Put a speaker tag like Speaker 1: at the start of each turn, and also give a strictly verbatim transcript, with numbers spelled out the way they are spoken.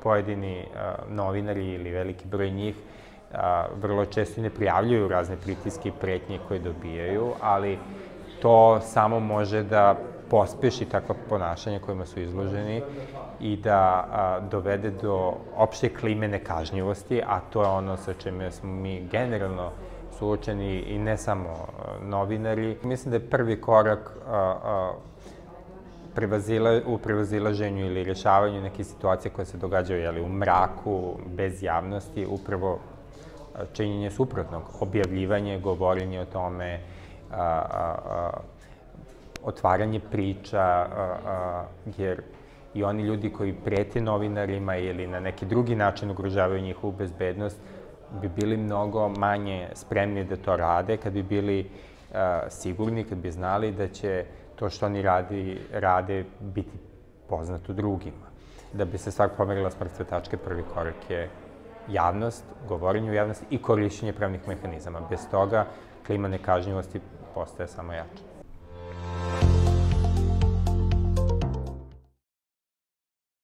Speaker 1: pojedini novinari ili veliki broj njih vrlo često ne prijavljuju razne pritiske i pretnje koje dobijaju, ali to samo može da pospeši takva ponašanja kojima su izloženi i da dovede do opšte klime nekažnjivosti, a to je ono sa čime smo mi generalno suočeni i ne samo novinari. Mislim da je prvi korak u prevazilaženju ili rješavanju neke situacije koje se događaju u mraku, bez javnosti, upravo činjenje suprotnog, objavljivanje, govorenje o tome, otvaranje priča, jer i oni ljudi koji prete novinarima ili na neki drugi način ugrožavaju njihovu bezbednost bi bili mnogo manje spremni da to rade, kad bi bili sigurni, kad bi znali da će to što oni rade biti poznato drugima. Da bi se stvar pomerila s mrtve tačke, prvi korak je javnost, govorenje u javnosti i korišćenje pravnih mehanizama. Bez toga klima nekažnjivosti postaje samo jača.